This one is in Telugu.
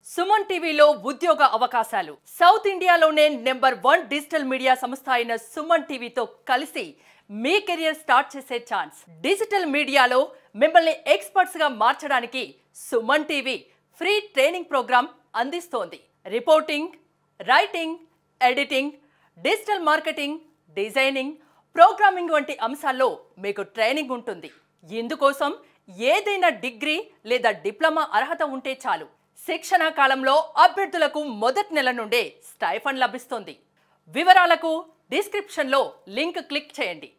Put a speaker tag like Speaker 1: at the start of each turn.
Speaker 1: సుమన్ టీవీలో ఉద్యోగ అవకాశాలు సౌత్ ఇండియాలోనే నంబర్ 1 డిజిటల్ మీడియా సంస్థ అయిన సుమన్ టీవీతో కలిసి మీ కెరియర్ స్టార్ట్ చేసే ఛాన్స్. డిజిటల్ మీడియాలో మిమ్మల్ని ఎక్స్పర్ట్స్ గా మార్చడానికి Suman TV free training program అందిస్తోంది. Reporting, writing, editing, digital marketing, designing, programming వంటి అంశాల్లో మీకు ట్రైనింగ్ ఉంటుంది. ఇందుకోసం ఏదైనా డిగ్రీ లేదా డిప్లొమా అర్హత ఉంటే చాలు. శిక్షణ కాలంలో అభ్యర్థులకు మొదటి నెల నుండే స్టైఫండ్ లభిస్తుంది. వివరాలకు డిస్క్రిప్షన్లో లింక్ క్లిక్ చేయండి.